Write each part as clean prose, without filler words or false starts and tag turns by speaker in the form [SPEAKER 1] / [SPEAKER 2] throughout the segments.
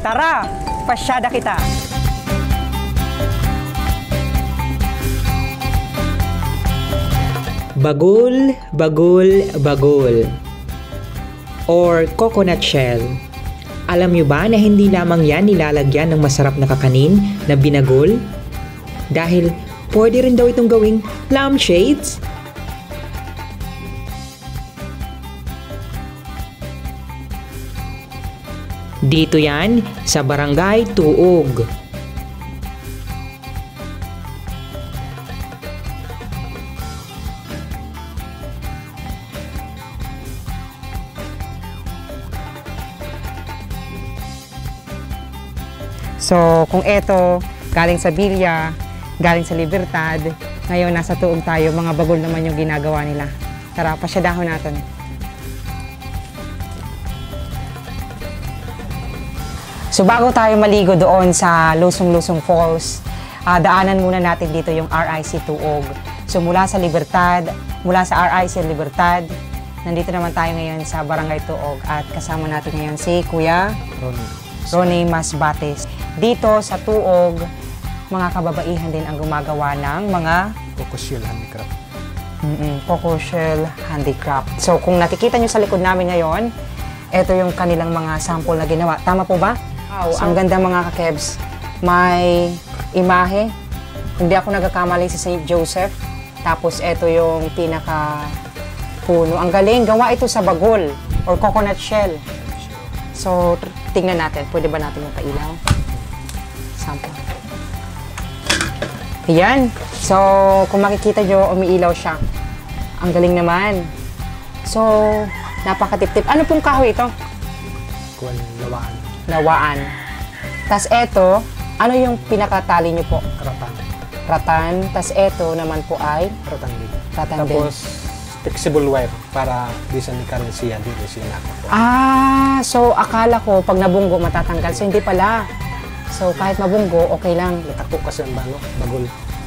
[SPEAKER 1] Tara, pasyada kita!
[SPEAKER 2] Bagol, bagol, bagol. Or coconut shell. Alam nyo ba na hindi lamang yan nilalagyan ng masarap na kakanin na binagol? Dahil pwede rin daw itong gawing lampshades. Dito yan sa Barangay Tuog.
[SPEAKER 1] So, kung eto, galing sa Villa, galing sa Libertad, ngayon nasa Tuog tayo, mga bagol naman yung ginagawa nila. Tara, pasyadahon natin. So, bago tayo maligo doon sa Lusong-lusong Falls, daanan muna natin dito yung RIC Tuog. So, mula sa Libertad, mula sa RIC Libertad, nandito naman tayo ngayon sa Barangay Tuog at kasama natin ngayon si Kuya Ronnie Masbate. Dito sa Tuog, mga kababaihan din ang gumagawa ng mga
[SPEAKER 3] Cocoshell Handicraft.
[SPEAKER 1] Cocoshell Handicraft. So kung nakikita nyo sa likod namin ngayon, ito yung kanilang mga sample na ginawa. Tama po ba? Wow, ang ganda mga KaKevs. May imahe. Hindi ako nagkakamali sa St. Joseph. Tapos ito yung pinaka puno. Ang galing, gawa ito sa bagol or coconut shell. So tingnan natin, pwede ba natin yung pailaw? Sample. Ayan. So, kung makikita nyo, umiilaw siya. Ang galing naman. So, napakatip-tip. Ano pong kahoy ito?
[SPEAKER 3] Lawaan.
[SPEAKER 1] Lawaan. Tapos eto, ano yung pinakatali nyo po?
[SPEAKER 3] Ratan.
[SPEAKER 1] Ratan. Tapos eto naman po ay?
[SPEAKER 3] Ratan din.
[SPEAKER 1] Ratan din.
[SPEAKER 3] Tapos, flexible wire para di sa nikarin siya, di siya nakakuha.
[SPEAKER 1] So akala ko pag nabunggo matatanggal. So hindi pala. So kahit mabunggo, okay lang.
[SPEAKER 3] Natakbo kasi ang bagol.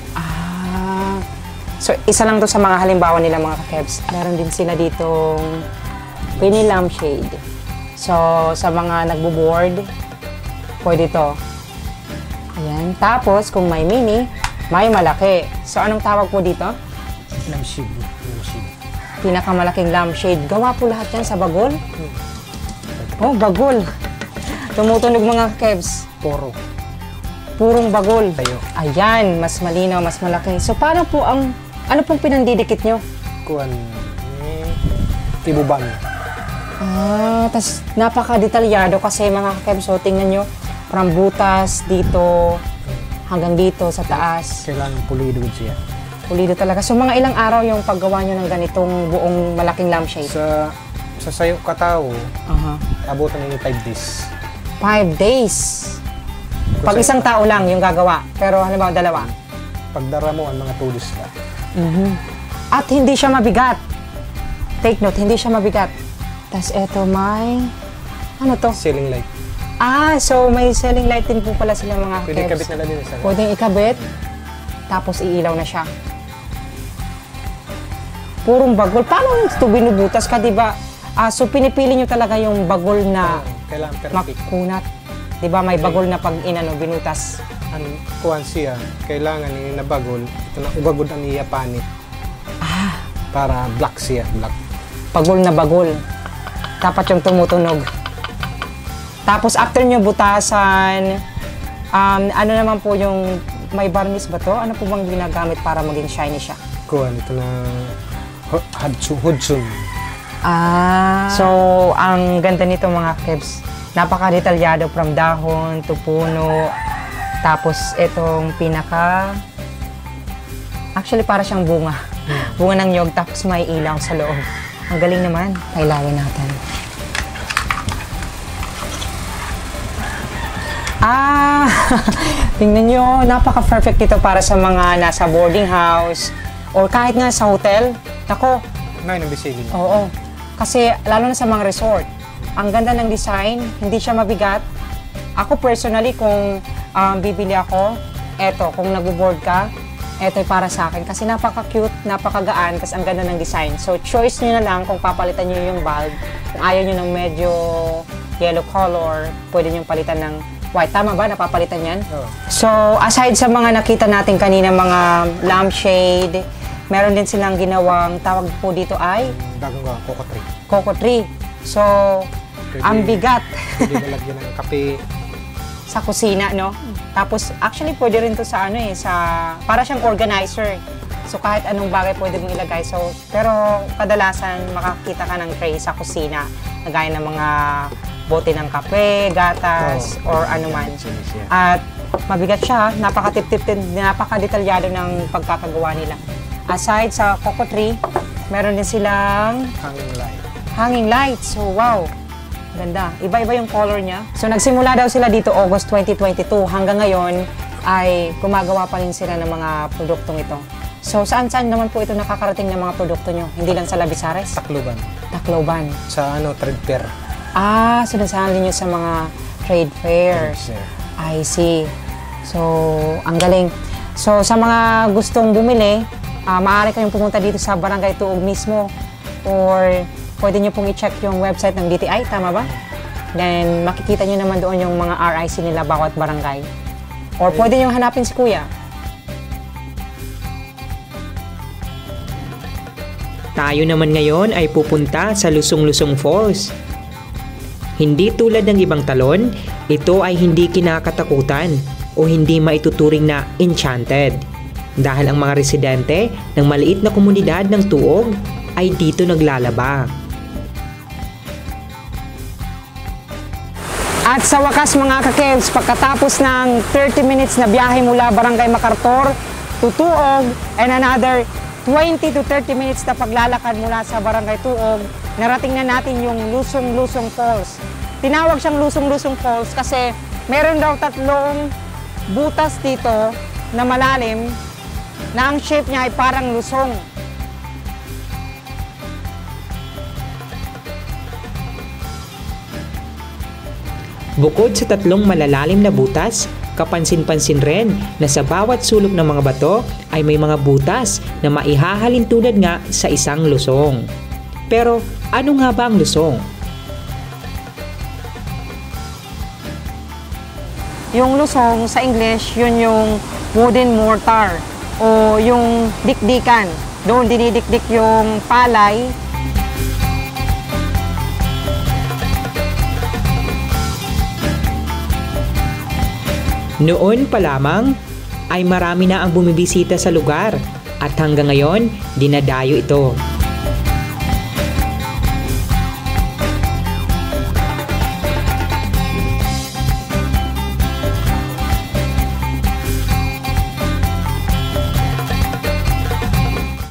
[SPEAKER 1] So isa lang to sa mga halimbawa nila mga KaKevs. Meron din sila ditong mini lampshade. So sa mga nagbo-board, pwede to. Ayan. Tapos kung may mini, may malaki. So anong tawag po dito?
[SPEAKER 3] Lampshade.
[SPEAKER 1] Pinakamalaking lampshade. Gawa po lahat yan sa bagol? Oh, bagol. Tumutunog mga KaKevs. Purong bagol.
[SPEAKER 3] Tayo.
[SPEAKER 1] Ayan, mas malinaw, mas malaki. So, paano po ang, ano pong pinandidikit nyo?
[SPEAKER 3] Ibuban.
[SPEAKER 1] Tas napaka-detalyado kasi mga KaKevs. So, tingnan nyo, from butas dito, hanggang dito sa taas.
[SPEAKER 3] Kailangan pulido siya.
[SPEAKER 1] Pulido talaga. So, mga ilang araw yung paggawa nyo ng ganitong buong malaking lampshade?
[SPEAKER 3] Sa sayo katao, abutan nyo 5 days.
[SPEAKER 1] 5 days? Pag isang tao lang yung gagawa, pero halimbawa dalawa?
[SPEAKER 3] Pagdara mo ang mga 2 days ka.
[SPEAKER 1] At hindi siya mabigat. Take note, hindi siya mabigat. Tapos eto may, ano to?
[SPEAKER 3] Ceiling light.
[SPEAKER 1] So may ceiling light din po pala sila mga KaKevs.
[SPEAKER 3] Pwede ikabit na lang din sa
[SPEAKER 1] Pwedeng ikabit, tapos iilaw na siya. Purong bagol. Paano ito binubutas ka, di ba? So, pinipili nyo talaga yung bagol na makunat. Di ba, may bagol na pag binutas.
[SPEAKER 3] Kuhan siya, kailangan na bagol. Ito na ubagod ang iya panit. Para black siya, black.
[SPEAKER 1] Bagol na bagol. Dapat yung tumutunog. Tapos, after nyo butasan, ano naman po yung, may varnish ba to? Ano po bang ginagamit para maging shiny siya?
[SPEAKER 3] Kuhan, ito na Hudson.
[SPEAKER 1] So, ang ganda nito mga KaKevs. Napaka-detalyado from dahon to puno. Tapos, itong pinaka... Actually, para siyang bunga. Bunga ng nyog, tapos may ilaw sa loob. Ang galing naman. Pailawin natin. Tingnan nyo, napaka-perfect ito para sa mga nasa boarding house or kahit nga sa hotel. Ako.
[SPEAKER 3] Ngayon, nabisigin.
[SPEAKER 1] Oo. Kasi lalo na sa mga resort, ang ganda ng design, hindi siya mabigat. Ako personally, kung bibili ako, eto, kung nag-board ka, eto ay para sa akin. Kasi napaka-cute, napaka-gaan, kasi ang ganda ng design. So, choice nyo na lang kung papalitan nyo yung bulb. Kung ayaw nyo ng medyo yellow color, pwede nyo palitan ng white. Tama ba? Napapalitan yan?
[SPEAKER 3] Oo.
[SPEAKER 1] So, aside sa mga nakita natin kanina, mga lampshade, meron din silang ginawang, tawag po dito ay?
[SPEAKER 3] Bagong coco tree.
[SPEAKER 1] Coco tree. So, ang bigat.
[SPEAKER 3] Pwede malagyan ng kape.
[SPEAKER 1] Sa kusina, no? Tapos, actually, pwede rin to sa ano eh, para siyang organizer. So, kahit anong bagay pwede mong ilagay. So, pero kadalasan, makakita ka ng tray sa kusina. Nagaya ng mga bote ng kape, gatas, or ano man. At mabigat siya, napakatip-tip, napakadetalyado ng pagkakagawa nila. Aside sa coco tree, meron din silang hanging lights. So, wow! Ganda. Iba-iba yung color niya. So, nagsimula daw sila dito August 2022. Hanggang ngayon ay gumagawa pa rin sila ng mga produktong ito. So, saan-saan naman po ito nakakarating ng mga produkto nyo? Hindi lang sa Lavezares?
[SPEAKER 3] Tacloban.
[SPEAKER 1] Tacloban.
[SPEAKER 3] Sa trade fair.
[SPEAKER 1] So nasali nyo sa mga trade fairs. I see. So, ang galing. So, sa mga gustong bumili, maaari kayong pumunta dito sa Barangay Toog'S mismo. Or pwede nyo pong i-check yung website ng DTI, tama ba? Then, makikita nyo naman doon yung mga RIC nila bawat barangay. Or pwede nyo hanapin si Kuya.
[SPEAKER 2] Tayo naman ngayon ay pupunta sa Lusong-lusong Falls. Hindi tulad ng ibang talon, ito ay hindi kinakatakutan o hindi maituturing na enchanted. Dahil ang mga residente ng maliit na komunidad ng Toog'S ay dito naglalaba.
[SPEAKER 1] At sa wakas mga KaKevs, pagkatapos ng 30 minutes na biyahe mula Barangay Macartor to Toog'S and another 20 to 30 minutes na paglalakad mula sa Barangay Toog'S, narating na natin yung Lusong-lusong Falls. Tinawag siyang Lusong-lusong Falls kasi meron daw 3 butas dito na malalim na ang shape niya ay parang lusong.
[SPEAKER 2] Bukod sa 3 malalalim na butas, kapansin-pansin rin na sa bawat sulok ng mga bato ay may mga butas na maihahalin tulad nga sa isang lusong. Pero ano nga ba ang lusong?
[SPEAKER 1] Yung lusong sa English, yun yung wooden mortar o yung dikdikan. Doon dinidikdik yung palay.
[SPEAKER 2] Noon pa lamang ay marami na ang bumibisita sa lugar at hanggang ngayon dinadayo ito.